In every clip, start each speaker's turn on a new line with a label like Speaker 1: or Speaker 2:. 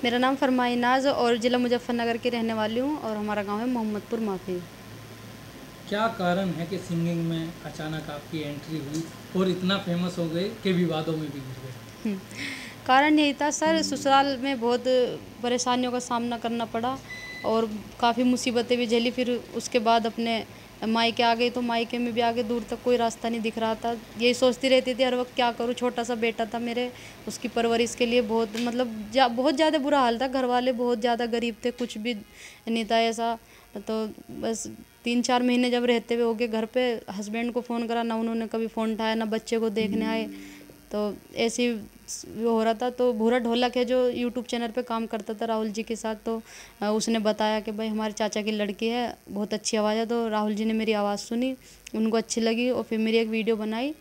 Speaker 1: मेरा नाम फरमाई नाज और ज़िला मुजफ्फरनगर की रहने वाली हूँ और हमारा गांव है मोहम्मदपुर माफी।
Speaker 2: क्या कारण है कि सिंगिंग में अचानक आपकी एंट्री हुई और इतना फेमस हो गए कि विवादों में भी घिर गए?
Speaker 1: हम्म, कारण यही था सर, ससुराल में बहुत परेशानियों का सामना करना पड़ा और काफ़ी मुसीबतें भी झेली। फिर उसके बाद अपने मायके आ गई तो मायके में भी आगे दूर तक कोई रास्ता नहीं दिख रहा था। यही सोचती रहती थी हर वक्त क्या करूँ, छोटा सा बेटा था मेरे, उसकी परवरिश के लिए बहुत मतलब बहुत ज़्यादा बुरा हाल था। घर वाले बहुत ज़्यादा गरीब थे, कुछ भी नहीं था ऐसा। तो बस 3-4 महीने जब रहते हुए हो गए घर पे, हस्बैंड को फ़ोन करा ना, उन्होंने कभी फ़ोन उठाया ना बच्चे को देखने आए। तो ऐसी वो हो रहा था। तो भूरा ढोलक है जो यूट्यूब चैनल पे काम करता था राहुल जी के साथ, तो उसने बताया कि भाई हमारे चाचा की लड़की है, बहुत अच्छी आवाज़ है। तो राहुल जी ने मेरी आवाज़ सुनी, उनको अच्छी लगी और फिर मेरी एक वीडियो बनाई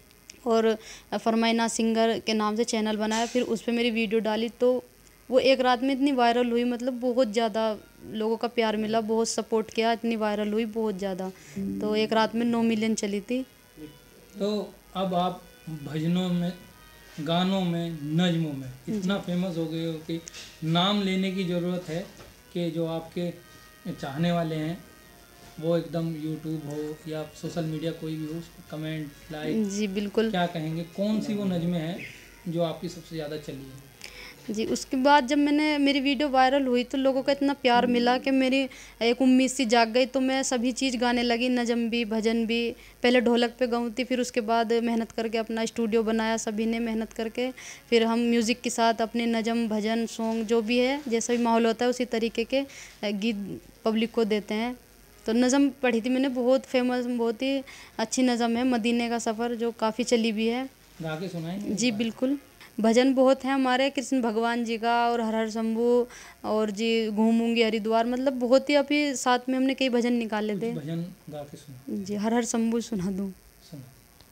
Speaker 1: और फरमाइना सिंगर के नाम से चैनल बनाया। फिर उस पर मेरी वीडियो डाली तो वो एक रात में इतनी वायरल हुई, मतलब बहुत ज़्यादा लोगों का प्यार मिला, बहुत सपोर्ट किया, इतनी वायरल हुई बहुत ज़्यादा। तो एक रात में 9 मिलियन चली थी।
Speaker 2: तो अब आप भजनों में, गानों में, नज़्मों में इतना फेमस हो गए हो कि नाम लेने की ज़रूरत है कि जो आपके चाहने वाले हैं वो एकदम यूट्यूब हो या सोशल मीडिया कोई भी हो, उस पर कमेंट, लाइक,
Speaker 1: जी बिल्कुल।
Speaker 2: क्या कहेंगे, कौन सी वो नज़्में हैं जो आपकी सबसे ज़्यादा चली है?
Speaker 1: जी, उसके बाद जब मेरी वीडियो वायरल हुई तो लोगों का इतना प्यार मिला कि मेरी एक उम्मीद सी जाग गई। तो मैं सभी चीज़ गाने लगी, नज़म भी, भजन भी। पहले ढोलक पे गाऊँ थी, फिर उसके बाद मेहनत करके अपना स्टूडियो बनाया, सभी ने मेहनत करके। फिर हम म्यूज़िक के साथ अपने नज़म, भजन, सॉन्ग जो भी है, जैसा भी माहौल होता है उसी तरीके के गीत पब्लिक को देते हैं। तो नज़म पढ़ी थी मैंने, बहुत फेमस, बहुत ही अच्छी नज़म है, मदीने का सफ़र, जो काफ़ी चली भी है।
Speaker 2: गा के सुनाएंगे?
Speaker 1: जी बिल्कुल। भजन बहुत है हमारे कृष्ण भगवान जी का, और हर हर शंभू, और जी घूमूंगी हरिद्वार, मतलब बहुत ही। अभी साथ में हमने कई भजन निकाले थे।
Speaker 2: भजन गा के सुना।
Speaker 1: जी, हर हर शंभू सुना दूँ।
Speaker 2: सुना।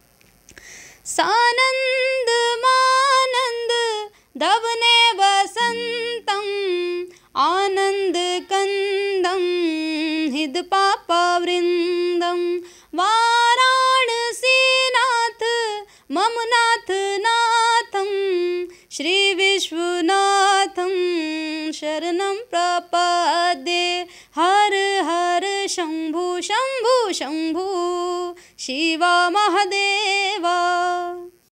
Speaker 1: सानंद मानंद दवने वसंतम, आनंद कंदम हिद पापा वृंदम, वाराणसी नाथ मम नाथ नाथम, श्री विश्वनाथम शरणं प्रपद्ये, हर हर शंभु शंभु शंभु शिवा महादेवा।